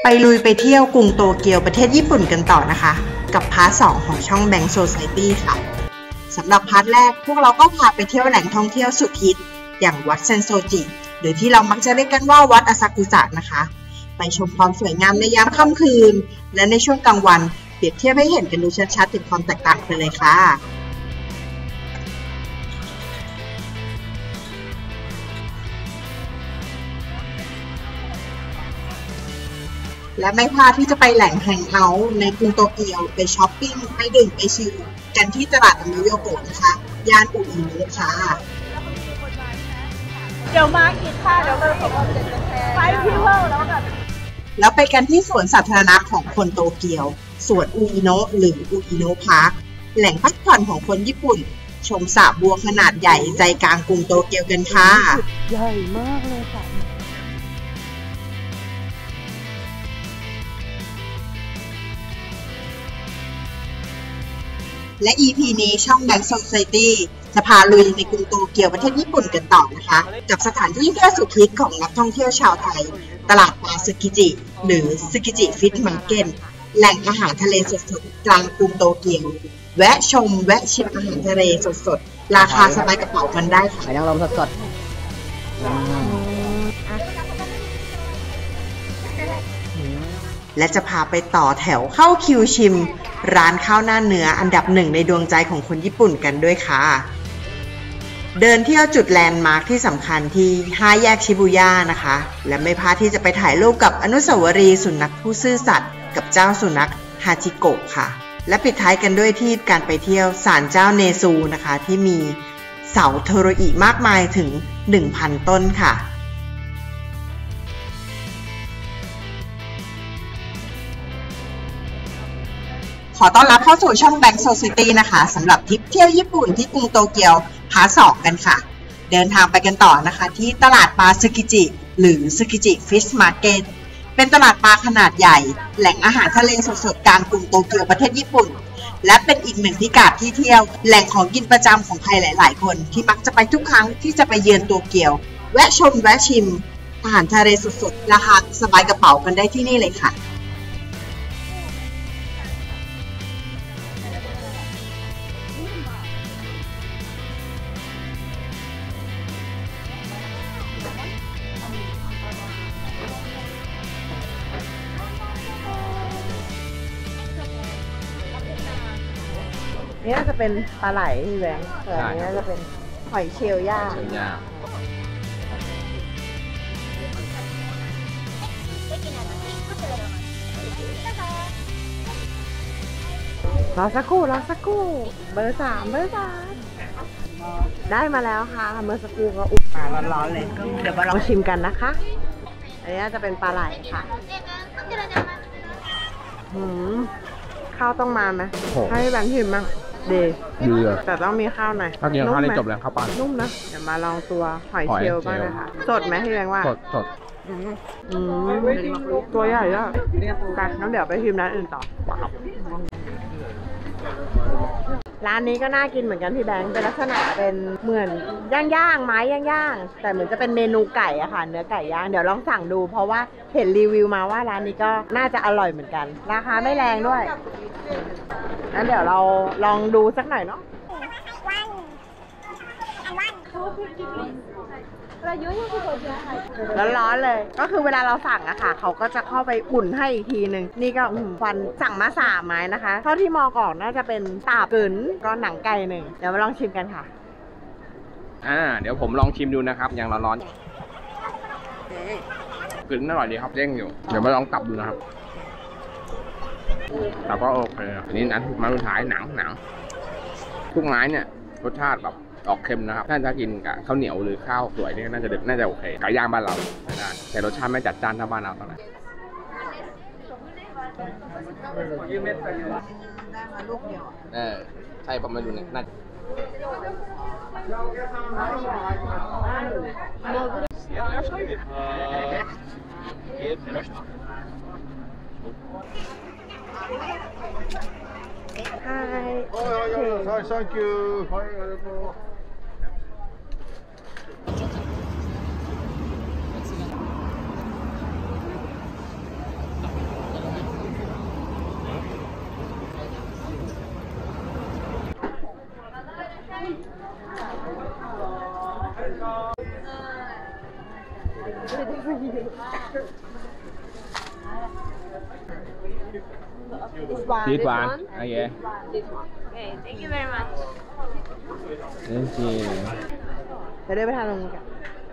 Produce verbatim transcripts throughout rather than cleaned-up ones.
ไปลุยไปเที่ยวกรุงโตเกียวประเทศญี่ปุ่นกันต่อนะคะกับพาร์ทสองของช่อง Bank Society ค่ะสำหรับพาร์ทแรกพวกเราก็พาไปเที่ยวแหล่งท่องเที่ยวสุดฮิตอย่างวัดเซนโซจิหรือที่เรามักจะเรียกกันว่าวัดอาซากุสะนะคะไปชมความสวยงามในยามค่ำคืนและในช่วงกลางวันเปรียบเทียบให้เห็นกันดูชัดๆถึงความแตกต่างกันเลยค่ะและไม่พลาดที่จะไปแหล่งแฮงเอาท์ในกรุงโตเกียวไปช้อปปิ้งไปดื่มไปชิลกันที่ตลาดอเมโยโกะนะคะย่านอุอิโนะค่ะเดี๋ยวมาอีกค่ะเดี๋ยวไปผมว่าจะไปพิเวลแล้วกันแล้วไปกันที่สวนสาธารณะของคนโตเกียวสวนอุอิโนะหรืออุอิโนะพาร์คแหล่งพักผ่อนของคนญี่ปุ่นชมสระบัวขนาดใหญ่ใจกลางกรุงโตเกียวกันค่ะใหญ่มากเลยค่ะและ อี พี นี้ช่อง Bank Society จะพาลุยในกรุงโตเกียวประเทศญี่ปุ่นกันต่อนะคะกับสถานที่เที่ยวสุดฮิตของนักท่องเที่ยวชาวไทยตลาดปลาซึกิจิหรือซึกิจิฟิชมาร์เก็ตแหล่งอาหารทะเลสดๆกลางกรุงโตเกียวแวะชมแวะชิมอาหารทะเลสดๆราคาสบายกระเป๋ากันได้ค่ะหอยนางรมสดๆและจะพาไปต่อแถวเข้าคิวชิมร้านข้าวหน้าเนื้ออันดับหนึ่งในดวงใจของคนญี่ปุ่นกันด้วยค่ะเดินเที่ยวจุดแลนด์มาร์คที่สำคัญที่ห้าแยกชิบูย่านะคะและไม่พลาดที่จะไปถ่ายรูปกับอนุสาวรีย์สุนัขผู้ซื่อสัตย์กับเจ้าสุนัขฮาจิโกะค่ะและปิดท้ายกันด้วยที่การไปเที่ยวศาลเจ้าเนซูนะคะที่มีเสาโทโรอิมากมายถึง หนึ่งพัน ต้นค่ะขอต้อนรับเข้าสู่ช่อง Bank Society นะคะสำหรับทริปเที่ยวญี่ปุ่นที่กรุงโตเกียวพาร์ทสองกันค่ะเดินทางไปกันต่อนะคะที่ตลาดปลาซึกิจิหรือซึกิจิฟิชมาร์เก็ตเป็นตลาดปลาขนาดใหญ่แหล่งอาหารทะเลสดๆกลางกรุงโตเกียวประเทศญี่ปุ่นและเป็นอีกหนึ่งพิกัดที่เที่ยวแหล่งของกินประจำของใครหลายๆคนที่มักจะไปทุกครั้งที่จะไปเยือนโตเกียวแวะชมแวะชิมอาหารทะเลสดๆราคาสบายกระเป๋ากันได้ที่นี่เลยค่ะนี่น่าจะเป็นปลาไหลที่แบงค์แต่อันนี้น่าจะเป็นหอยเชลล์ย่างรอสักครู่รอสักครู่เบอร์สามเบอร์สามได้มาแล้วค่ะเมื่อสักครู่ก็อุ่นมาร้อนๆเลยเดี๋ยวมาลองชิมกันนะคะอันนี้น่าจะเป็นปลาไหลค่ะหืมข้าวต้องมาไหมให้แบงค์ชิมบ้างดีดีแต่ต้องมีข้าวหน่อยข้าวเหนียวข้าวได้จบแล้วข้าวปั้นนุ่มนะเดี๋ยวมาลองตัวหอยเชลล์บ้างนะคะสดไหมพี่แบงค์ว่าสดสดอืมตัวใหญ่อะไปน้ำเดี๋ยวไปชิมร้านอื่นต่อร้านนี้ก็น่ากินเหมือนกันพี่แบงค์เป็นลักษณะเป็นเหมือนย่างๆไม้ย่างๆแต่เหมือนจะเป็นเมนูไก่อะค่ะเนื้อไก่ย่างเดี๋ยวลองสั่งดูเพราะว่าเห็นรีวิวมาว่าร้านนี้ก็น่าจะอร่อยเหมือนกันราคาไม่แรงด้วยงั้นเดี๋ยวเราลองดูสักหน่อยเนาะร้อนๆเลยก็คือเวลาเราสั่งอะค่ะเขาก็จะเข้าไปอุ่นให้อีกทีหนึ่งนี่ก็ฟันสั่งมาสามไม้นะคะเท่าที่มองก่อนน่าจะเป็นตับกึ๋นก็หนังไก่หนึ่งเดี๋ยวมาลองชิมกันค่ะอ่าเดี๋ยวผมลองชิมดูนะครับยังร้อนๆกึ๋นอร่อยดีครับเด้งอยู่เดี๋ยวมาลองตับดูนะครับตับก็โอเคอันนี้นั้นมาสุดท้ายหนังหนังทุกไม้เนี่ยรสชาติแบบออกเค็มนะครับถ้าจะกินกับข้าวเหนียวหรือข้าวสวยนี่น่าจะน่าจะโอเคไก่ย่างบ้านเราได้แต่รสชาติไม่จัดจ้านเท่าบ้านเราเท่าไหร่เออใช่ผมไม่รู้เนี่ยน่าはい、サンキュー。はい、ありがとう。 one this one okay This one. Okay, thank you very much. thank you เดี๋ยวเดินไปทางตรงนี้กัน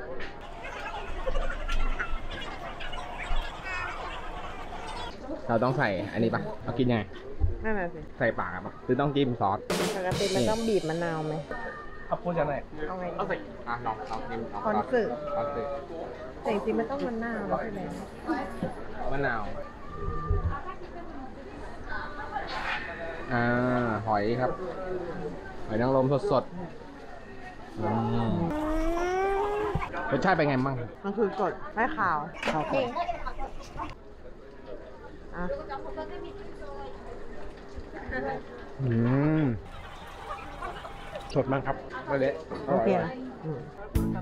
เราต้องใส่อันนี้ปะเรากินยังไงนั่นแหละสิใส่ปากอะปะหรือต้องจิ้มซอสปกติมันต้องบีบมะนาวไหมเอาพูดจะไหนเอาไงเอาใส่อ่ะลองลองจิ้มคอนสึคอนสึแต่จริงๆมันต้องมะนาวนะพี่แบงค์มะนาวอ่าหอยครับหอยนางรมสดๆอืมรสชาติเป็นไงบ้างมันคือกดไม่ขาวขาวก่อนอ่ะอืมสดมากครับไม่เละโอเคนะอืม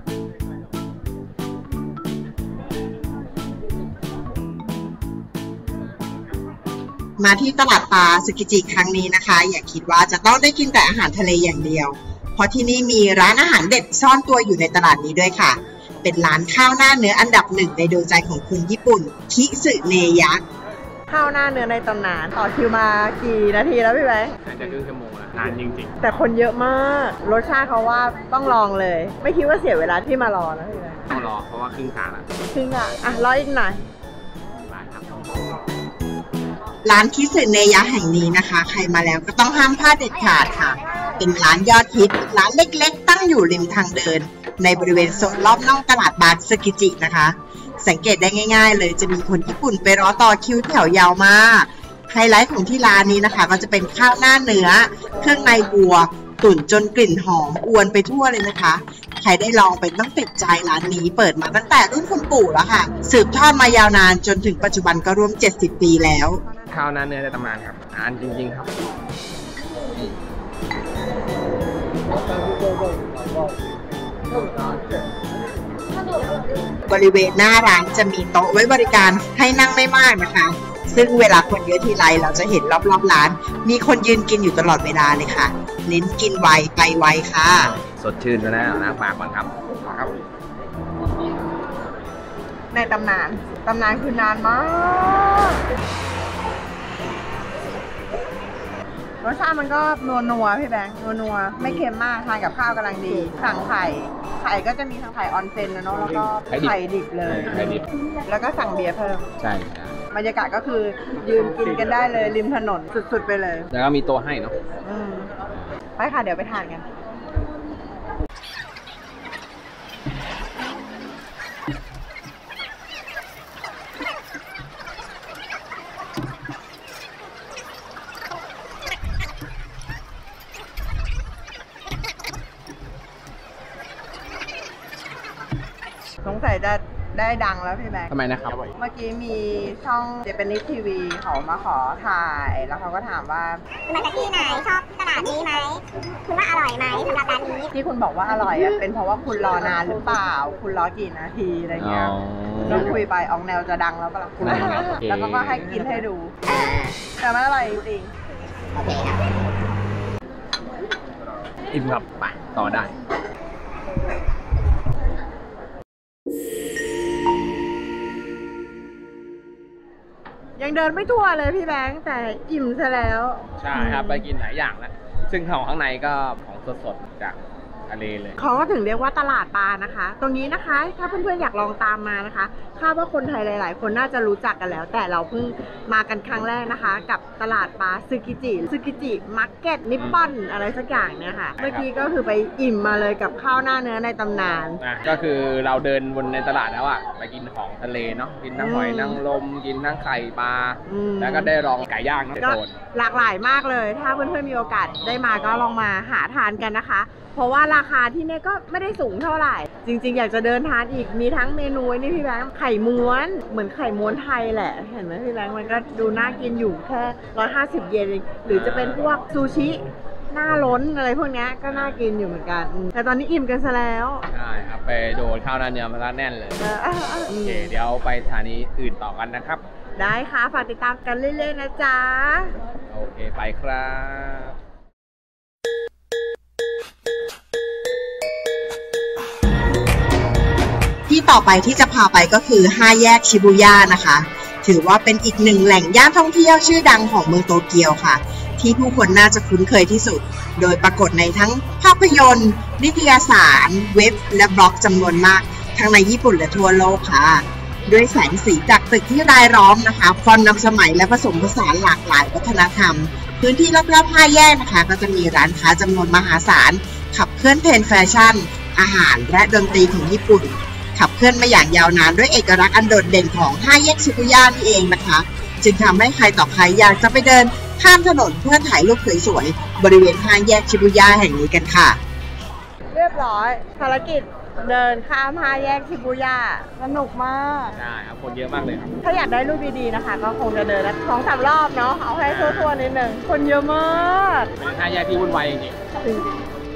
มาที่ตลาดปลาสึกิจิครั้งนี้นะคะ อย่าคิดว่าจะต้องได้กินแต่อาหารทะเลอย่างเดียว เพราะที่นี่มีร้านอาหารเด็ดซ่อนตัวอยู่ในตลาดนี้ด้วยค่ะ เป็นร้านข้าวหน้าเนื้ออันดับหนึ่งในดวงใจของคนญี่ปุ่นคิสึเนยะข้าวหน้าเนื้อในตำนานต่อคิวมากี่นาทีแล้วพี่แบงค์น่าจะครึ่งชั่วโมงแล้วนานจริงแต่คนเยอะมากรสชาติเขาว่าต้องลองเลย ไม่คิดว่าเสียเวลาที่มารอนะพี่แบงค์ๆต้องรอเพราะว่าครึ่งทางแล้วจริงอ่ะอ่ะรออีกหน่อยได้ครับร้านคิสึเนยะแห่งนี้นะคะ ใครมาแล้วก็ต้องห้ามพลาดเด็ดขาดค่ะ เป็นร้านยอดฮิตร้านเล็กๆ ตั้งอยู่ริมทางเดิน ในบริเวณโซนรอบนอกตลาดบาสึกิจินะคะ สังเกตได้ง่ายๆเลยจะมีคนญี่ปุ่นไปรอต่อคิวแถวยาวมากไฮไลท์ของที่ร้านนี้นะคะก็จะเป็นข้าวหน้าเนื้อเครื่องในวัวตุ๋นจนกลิ่นหอมอวนไปทั่วเลยนะคะใครได้ลองเป็นต้องติดใจร้านนี้เปิดมาตั้งแต่รุ่นคุณปู่แล้วค่ะสืบทอดมายาวนานจนถึงปัจจุบันก็รวมเจ็ดสิบปีแล้วข้าวหน้าเนื้อในตำนานครับอ่านจริงๆครับบริเวณหน้าร้านจะมีโต๊ะไว้บริการให้นั่งไม่มากนะคะซึ่งเวลาคนเยอะทีไรเราจะเห็นรอบๆร้านมีคนยืนกินอยู่ตลอดเวลาเลยค่ะเน้นกินไวไปไวค่ะสดชื่นแล้วนะล้างปากก่อนครับครับในตำนานตำนานคือนานมากรสชาติมันก็นัวนัวๆพี่แบงค์นัวนัวๆไม่เค็มมากทานกับข้าวกำลังดีสั่งไข่ไข่ก็จะมีทั้งไข่ออนเซนนะเนาะแล้วก็ไข่ดิบเลยไข่ดิบแล้วก็สั่งเบียร์เพิ่มใช่ใช่บรรยากาศก็คือยืนกินกันได้เลยริมถนนสุดๆไปเลยแล้วก็มีโต๊ะให้เนาะอืมไปค่ะเดี๋ยวไปทานกัน สงสัยจะได้ดังแล้วพี่แบงค์ทำไมนะครับเมื่อกี้มีช่อง Japanese ที วี เขามาขอถ่าย แล้วเขาก็ถามว่ามาจากที่ไหนชอบตลาดนี้ไหมคุณว่าอร่อยไหมสำหรับร้านนี้ที่คุณบอกว่าอร่อยอ่ะ เป็นเพราะว่าคุณรอนานหรือเปล่า คุณรอกี่นาทีอะไรเงี้ยอ๋อแล้วคุยไปออกแนวจะดังแล้วปะล่ะได้ครับโอเคแล้วก็ให้กินให้ดู แต่มันอร่อยจริงอิ่มครับไปต่อได้ยังเดินไม่ทั่วเลยพี่แบงค์แต่อิ่มซะแล้วใช่ครับไปกินหลายอย่างแล้วซึ่งของข้างในก็ของสดๆจากทะเลเลยเขาก็ถึงเรียกว่าตลาดปลานะคะ ตรงนี้นะคะ ถ้าเพื่อนๆอยากลองตามมานะคะคาดว่าคนไทยหลายๆคนน่าจะรู้จักกันแล้ว แต่เราเพิ่งมากันครั้งแรกนะคะ กับตลาดปลาซึกิจิซึกิจิมาร์เก็ตนิปปอนอะไรสักอย่างเนี่ยค่ะ เมื่อกี้ก็คือไปอิ่มมาเลยกับข้าวหน้าเนื้อในตำนานนะก็คือเราเดินบนในตลาดแล้วอะไปกินของทะเลเนาะกินทั้งหอยนางรมกินทั้งไข่ปลาอืมแล้วก็ได้ลองไก่ย่างในก็โซนหลากหลายมากเลย ถ้าเพื่อนๆมีโอกาสได้มาก็ลองมาหาทานกันนะคะ เพราะว่าราคาที่เนี่ยก็ไม่ได้สูงเท่าไหร่ จริงๆอยากจะเดินทานอีกมีทั้งเมนูนี่พี่แบงค์ไข่ม้วนเหมือนไข่ม้วนไทยแหละเห็นไหมพี่แบงค์มันก็ดูน่ากินอยู่แค่ร้อยห้าสิบเยนเองหรือจะเป็นพวกซูชิหน้าล้นอะไรพวกนี้ก็น่ากินอยู่เหมือนกันอืมแต่ตอนนี้อิ่มกันซะแล้วใช่ครับไปโดนข้าวหน้าเนื้อมาแล้วแน่นเลยเอออ่ะอ่ะโออืมเคเดี๋ยวไปสถานีอื่นต่อกันนะครับได้ค่ะฝากติดตามกันเรื่อยๆนะจ๊ะโอเคไปครับที่ต่อไปที่จะพาไปก็คือห้าแยกชิบูย่านะคะถือว่าเป็นอีกหนึ่งแหล่งย่านท่องเที่ยวชื่อดังของเมืองโตเกียวค่ะที่ผู้คนน่าจะคุ้นเคยที่สุดโดยปรากฏในทั้งภาพยนตร์นิตยสารเว็บและบล็อกจำนวนมากทั้งในญี่ปุ่นและทั่วโลกค่ะด้วยแสงสีจากตึกที่รายล้อมนะคะความนำสมัยและผสมผสานหลากหลายวัฒนธรรมพื้นที่รอบๆห้าแยกนะคะก็จะมีร้านค้าจำนวนมหาศาลขับเคลื่อนเทรนด์แฟชั่นอาหารและดนตรีของญี่ปุ่นขับเคลื่อนมาอย่างยาวนานด้วยเอกลักษณ์อันโดดเด่นของห้าแยกชิบุย่านี่เองนะคะจึงทำให้ใครต่อใครอยากจะไปเดินข้ามถนนเพื่อถ่ายรูปสวยๆบริเวณห้าแยกชิบุย่าแห่งนี้กันค่ะเรียบร้อยภารกิจเดินข้ามห้าแยกชิบุย่าสนุกมากใช่ครับคนเยอะมากเลยครับถ้าอยากได้รูปดีๆนะคะก็คงจะเดินสองสามรอบเนาะเอาให้ทั่วๆนิดนึงคนเยอะมากเป็นห้าแยกที่วุ่นวายจริงๆ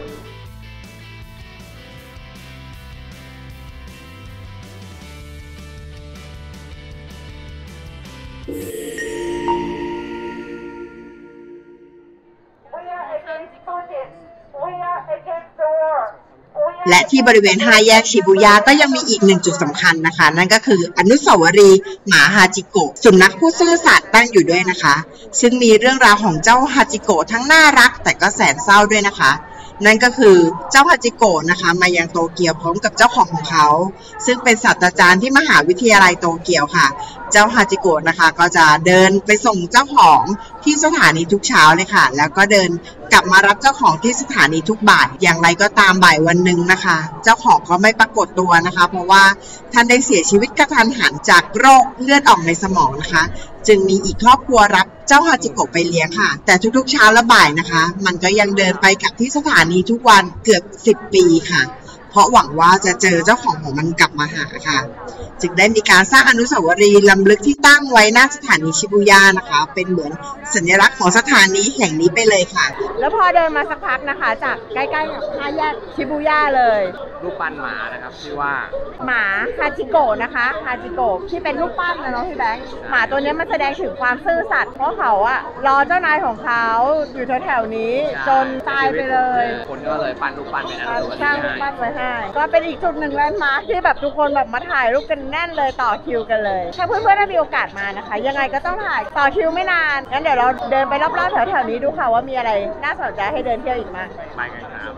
และที่บริเวณห้าแยกชิบุย่าก็ยังมีอีกหนึ่งจุดสำคัญนะคะนั่นก็คืออนุสาวรีย์หมาฮาจิโกะสุนัขผู้ซื่อสัตย์ตั้งอยู่ด้วยนะคะซึ่งมีเรื่องราวของเจ้าฮาจิโกะทั้งน่ารักแต่ก็แสนเศร้าด้วยนะคะนั่นก็คือเจ้าฮาจิโกะนะคะมายังโตเกียวพร้อมกับเจ้าของของเขาซึ่งเป็นศาสตราจารย์ที่มหาวิทยาลัยโตเกียวค่ะเจ้าฮาจิโกะนะคะก็จะเดินไปส่งเจ้าของที่สถานีทุกเช้าเลยค่ะแล้วก็เดินกลับมารับเจ้าของที่สถานีทุกบ่ายอย่างไรก็ตามบ่ายวันหนึ่งนะคะเจ้าของก็ไม่ปรากฏตัวนะคะเพราะว่าท่านได้เสียชีวิตกระทันหันจากโรคเลือดออกในสมองนะคะจึงมีอีกครอบครัวรับเจ้าฮาจิโกะไปเลี้ยงค่ะแต่ทุกๆเช้าและบ่ายนะคะมันก็ยังเดินไปกับที่สถานีทุกวันเกือบสิบปีค่ะเพราะหวังว่าจะเจอเจ้าของของมันกลับมาหาค่ะจึงได้มีการสร้างอนุสาวรีย์ลำลึกที่ตั้งไว้หน้าสถานีชิบุย่านะคะเป็นเหมือนสัญลักษณ์ของสถานีแห่งนี้ไปเลยค่ะแล้วพอเดินมาสักพักนะคะจากใกล้ๆกับห้าแยกชิบุย่าเลยรูปปั้นหมานะครับชื่อว่าหมาฮาจิโกะนะคะฮาจิโกะที่เป็นรูปปั้นนะเนาะพี่แบงค์หมาตัวนี้มันแสดงถึงความซื่อสัตย์เพราะเขาอะรอเจ้านายของเขาอยู่แถวๆนี้จนตายไปเลยคนก็เลยปั้นรูปปั้นไปนั่นเลยสร้างรูปปั้นไว้ให้ก็เป็นอีกจุดหนึ่งแลนด์มาร์คที่แบบทุกคนแบบมาถ่ายรูปกันแน่นเลยต่อคิวกันเลยถ้าเพื่อนๆได้มีโอกาสมานะคะยังไงก็ต้องถ่ายต่อคิวไม่นานงั้นเดี๋ยวเราเดินไปรอบๆแถวๆนี้ดูค่ะว่ามีอะไรน่าสนใจให้เดินเที่ยวอีกมั้ยไปกันครับ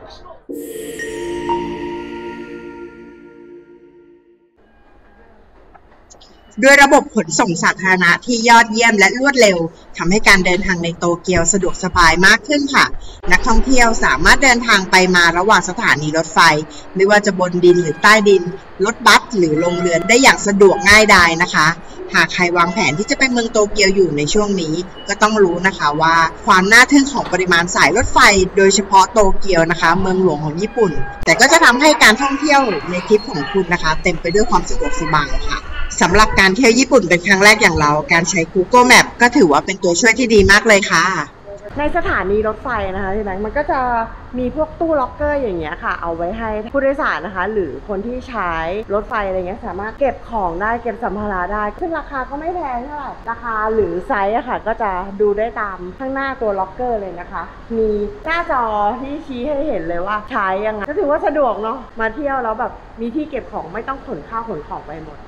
ด้วยระบบขนส่งสาธารณะที่ยอดเยี่ยมและรวดเร็วทำให้การเดินทางในโตเกียวสะดวกสบายมากขึ้นค่ะนักท่องเที่ยวสามารถเดินทางไปมาระหว่างสถานีรถไฟไม่ว่าจะบนดินหรือใต้ดินรถบัสหรือลงเรือได้อย่างสะดวกง่ายดายนะคะหากใครวางแผนที่จะไปเมืองโตเกียวอยู่ในช่วงนี้ก็ต้องรู้นะคะว่าความน่าทึ่งของปริมาณสายรถไฟโดยเฉพาะโตเกียวนะคะเมืองหลวงของญี่ปุ่นแต่ก็จะทำให้การท่องเที่ยวในทริปของคุณนะคะเต็มไปด้วยความสะดวกสบายค่ะสำหรับการเที่ยวญี่ปุ่นเป็นครั้งแรกอย่างเราการใช้ Google Map ก็ถือว่าเป็นตัวช่วยที่ดีมากเลยค่ะในสถานีรถไฟนะคะพี่แบงค์มันก็จะมีพวกตู้ล็อกเกอร์อย่างเงี้ยค่ะเอาไว้ให้ผู้โดยสารนะคะหรือคนที่ใช้รถไฟอะไรเงี้ยสามารถเก็บของได้เก็บสัมภาระได้ซึ่งราคาก็ไม่แพงเท่าไหร่ราคาหรือไซส์อะค่ะก็จะดูได้ตามข้างหน้าตัวล็อกเกอร์เลยนะคะมีหน้าจอที่ชี้ให้เห็นเลยว่าใช้ยังไงก็ถือว่าสะดวกเนาะมาเที่ยวแล้วแบบมีที่เก็บของไม่ต้องขนข้าวขนของไปหมด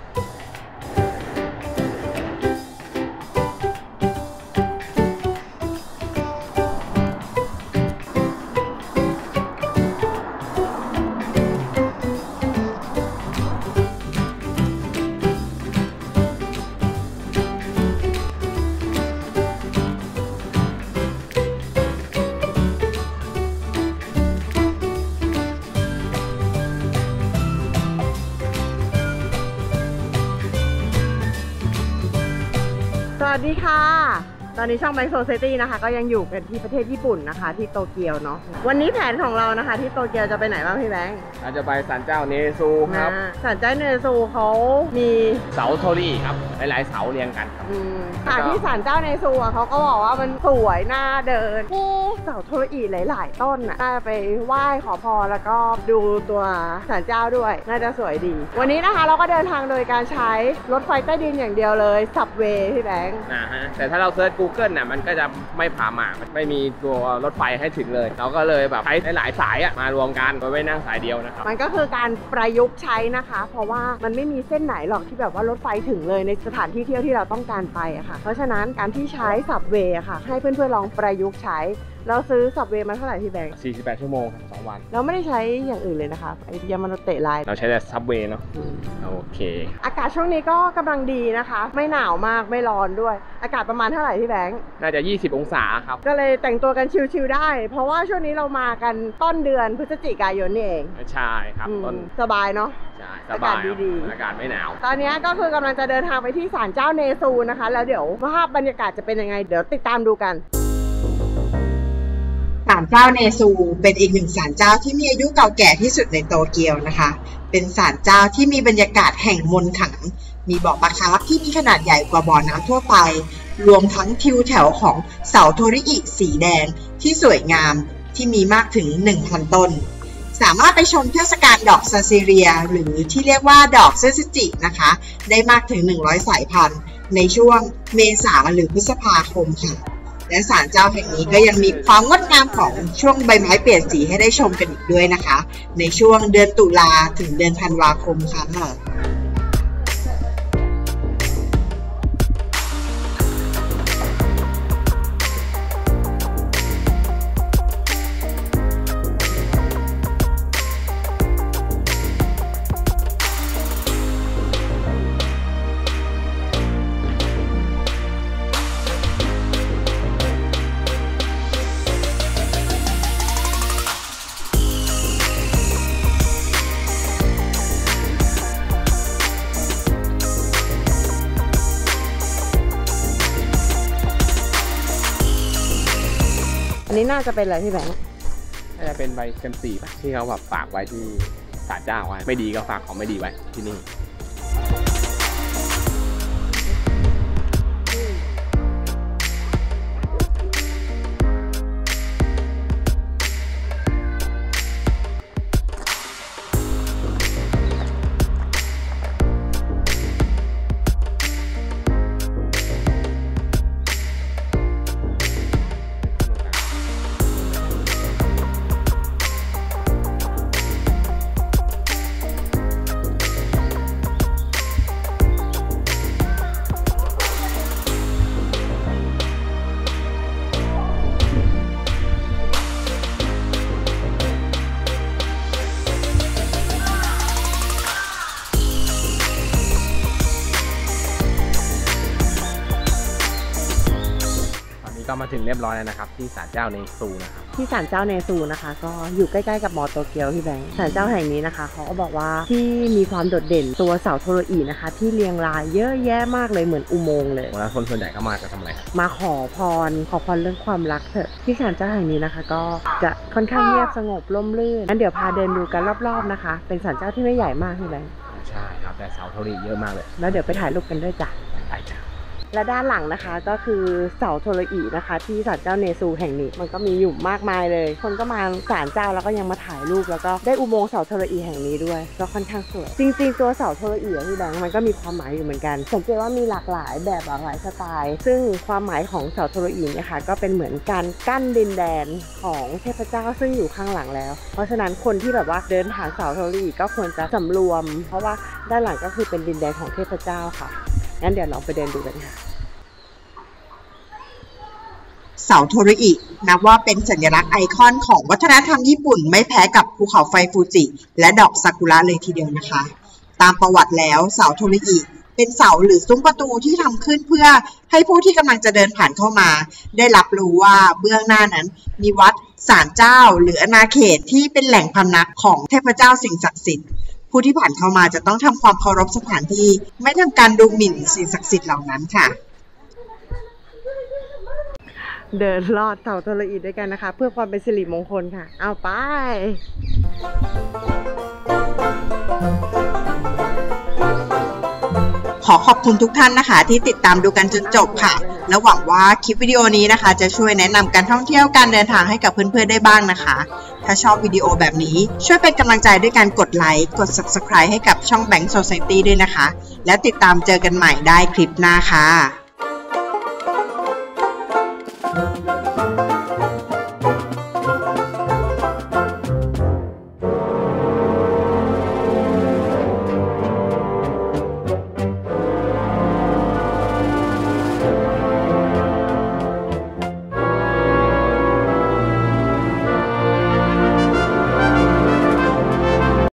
สวัสดีค่ะตอนนี้ช่อง Bank Society นะคะก็ยังอยู่กันที่ประเทศญี่ปุ่นนะคะที่โตเกียวเนาะวันนี้แผนของเรานะคะที่โตเกียวจะไปไหนบ้างพี่แบงค์เราจะไปศาลเจ้าเนซูครับศาลเจ้าเนซูเขามีเสาโทริครับหลายๆเสาเรียงกันครับค่ะที่ศาลเจ้าเนซูอ่ะเขาก็บอกว่ามันสวยน่าเดินมีเสาโทริหลายๆต้นอ่ะน่าไปไหว้ขอพรแล้วก็ดูตัวศาลเจ้าด้วยน่าจะสวยดีวันนี้นะคะเราก็เดินทางโดยการใช้รถไฟใต้ดินอย่างเดียวเลยซับเวย์พี่แบงค์นะฮะแต่ถ้าเราเซิร์ช Google น่ะมันก็จะไม่พามาไม่มีตัวรถไฟให้ถึงเลยเราก็เลยแบบใช้หลายสายอะมารวมกันโดยไม่นั่งสายเดียวนะครับมันก็คือการประยุกต์ใช้นะคะเพราะว่ามันไม่มีเส้นไหนหรอกที่แบบว่ารถไฟถึงเลยในสถานที่เที่ยวที่เราต้องการไปอะค่ะเพราะฉะนั้นการที่ใช้ซับเวย์อะค่ะให้เพื่อนๆลองประยุกต์ใช้เราซื้อซับเวย์มาเท่าไหร่พี่แบงค์สี่สิบแปดชั่วโมงสองวันเราไม่ได้ใช้อย่างอื่นเลยนะคะไอ้ยามาโนเตะไลน์เราใช้แต่ซับเวย์เนาะโอเคอากาศช่วงนี้ก็กำลังดีนะคะไม่หนาวมากไม่ร้อนด้วยอากาศประมาณเท่าไหร่พี่แบงค์น่าจะยี่สิบองศาครับก็เลยแต่งตัวกันชิลๆได้เพราะว่าช่วงนี้เรามากันต้นเดือนพฤศจิกายนนี่เองใช่ครับต้นสบายเนาะใช่สบายดีๆอากาศไม่หนาวตอนนี้ก็คือกำลังจะเดินทางไปที่ศาลเจ้าเนซูนะคะแล้วเดี๋ยวภาพบรรยากาศจะเป็นยังไงเดี๋ยวติดตามดูกันศาลเจ้าเนซูเป็นอีกหนึ่งศาลเจ้าที่มีอายุเก่าแก่ที่สุดในโตเกียวนะคะเป็นศาลเจ้าที่มีบรรยากาศแห่งมนต์ขลังมีบ่อปลาคาร์ฟที่มีขนาดใหญ่กว่าบ่อน้ำทั่วไปรวมทั้งทิวแถวของเสาโทริอิสีแดงที่สวยงามที่มีมากถึง หนึ่งพัน ต้นสามารถไปชมเทศกาลดอกซาซิเรียหรือที่เรียกว่าดอกเซซิจินะคะได้มากถึงหนึ่งร้อยสายพันธุ์ในช่วงเมษาหรือพฤษภาคมค่ะและศาลเจ้าแห่งนี้ก็ยังมีความงดงามของช่วงใบไม้เปลี่ยนสีให้ได้ชมกันอีกด้วยนะคะในช่วงเดือนตุลาถึงเดือนธันวาคมค่ะอันนี้น่าจะเป็นอะไรพี่แบงค์น่าจะเป็นใบเซมซีป่ะที่เขาแบบฝากไว้ที่ศาลเจ้าไว้ไม่ดีก็ฝากของไม่ดีไว้ที่นี่ก็มาถึงเรียบร้อยแล้วนะครับที่ศาลเจ้าเนซูนะครับที่ศาลเจ้าเนซูนะคะก็อยู่ใกล้ๆกับมอโตเกียวพี่แบงค์ศาลเจ้าแห่งนี้นะคะเขาก็บอกว่าที่มีความโดดเด่นตัวเสาโทโรอินะคะที่เรียงรายเยอะแยะมากเลยเหมือนอุโมงค์เลยแล้วคนส่วนใหญ่ก็มาจะทำอะไรมาขอพรขอพรเรื่องความรักเถอะที่ศาลเจ้าแห่งนี้นะคะก็จะค่อนข้างเงียบสงบร่มรื่นงั้นเดี๋ยวพาเดินดูกันรอบๆนะคะเป็นศาลเจ้าที่ไม่ใหญ่มากพี่แบงค์ใช่ครับแต่เสาโทโรอิเยอะมากเลยแล้วเดี๋ยวไปถ่ายรูปกันด้วยจ้ะไปจ้ะและด้านหลังนะคะก็คือเสาโทโรอินะคะที่ศาลเจ้าเนซูแห่งนี้มันก็มีอยู่มากมายเลยคนก็มาศาลเจ้าแล้วก็ยังมาถ่ายรูปแล้วก็ได้อุโมงค์เสาโทโรอิแห่งนี้ด้วยก็ค่อนข้างสวยจริงๆตัวเสาโทโรอิที่แบงค์มันก็มีความหมายอยู่เหมือนกันสังเกตว่ามีหลากหลายแบบหลากหลายสไตล์ซึ่งความหมายของเสาโทโรอิเนี่ยค่ะก็เป็นเหมือนการกั้นดินแดนของเทพเจ้าซึ่งอยู่ข้างหลังแล้วเพราะฉะนั้นคนที่แบบว่าเดินผ่านเสาโทโรอิก็ควรจะสำรวมเพราะว่าด้านหลังก็คือเป็นดินแดนของเทพเจ้าค่ะงั้นเดี๋ยวเราไปเดินดูกันค่ะเสาโทโรอินับว่าเป็นสัญลักษณ์ไอคอนของวัฒนธรรมญี่ปุ่นไม่แพ้กับภูเขาไฟฟูจิและดอกซากุระเลยทีเดียวนะคะตามประวัติแล้วเสาโทโรอิเป็นเสาหรือซุ้มประตูที่ทำขึ้นเพื่อให้ผู้ที่กำลังจะเดินผ่านเข้ามาได้รับรู้ว่าเบื้องหน้านั้นมีวัดศาลเจ้าหรืออาณาเขตที่เป็นแหล่งพำนักของเทพเจ้าสิ่งศักดิ์สิทธิ์ผู้ที่ผ่านเข้ามาจะต้องทำความเคารพสถานที่ไม่ทำการดูหมิ่นสิ่งศักดิ์สิทธิ์เหล่านั้นค่ะเดินลอดเสาโทโรอิด้วยกันนะคะเพื่อความเป็นสิริมงคลค่ะเอาไปขอขอบคุณทุกท่านนะคะที่ติดตามดูกันจนจบค่ะและหวังว่าคลิปวิดีโอนี้นะคะจะช่วยแนะนำการท่องเที่ยวการเดินทางให้กับเพื่อนๆได้บ้างนะคะถ้าชอบวิดีโอแบบนี้ช่วยเป็นกำลังใจด้วยการกดไลค์กด ซับสไครบ์ ให้กับช่อง Bank Society ด้วยนะคะและติดตามเจอกันใหม่ได้คลิปหน้าค่ะค่ะ